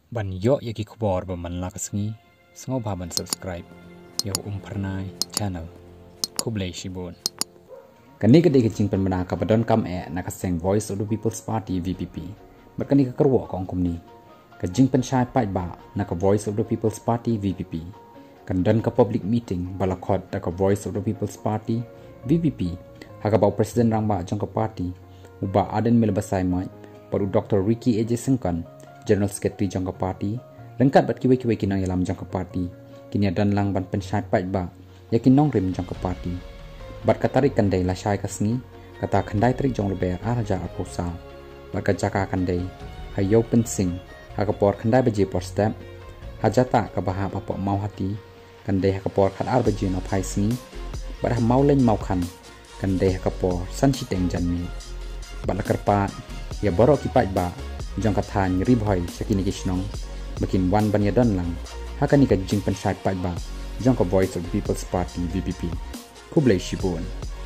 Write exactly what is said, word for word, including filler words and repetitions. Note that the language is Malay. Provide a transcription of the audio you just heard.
Ban yo yaki kubor ba man lakasngi sngo ba ban subscribe yo umpernai channel kublai shibon kani kadi kicing penmana ka badon kam e nakaseng Voice of the People's Party V P P berkani ka kerwo kong kumni ka jing pen shai pai ba naka Voice of the People's Party V P P kan dan ka public meeting balakot da ka Voice of the People's Party V P P haka ba president rang ba jong ka party uba aden milbasai mai paru Doctor Ricky A J Sengkan General Secretary jangka parti lengkap bat kiwe-kiwe kinang yalam jangka parti kini dan lang ban pensyat pat ba yakin nong rim jangka parti bat katarik kandai la syai kasngi kata kandai trik jong leber araja aposa bat kajaka kandai hayo pensing hakapor kandai baje por step hajata ka baha apa mau hati kandai hakapor khat ar baje no phai sngi bat ha mau len mau khan kandai hakapor san chiteng janmi bat lakarpa ya borok ki pat ba jong kathan ribhoy sakini kisnong makin wan banya don lang hakani ka jing pensat pat ba jong ka Voice of the People's Party V P P kublai shibon.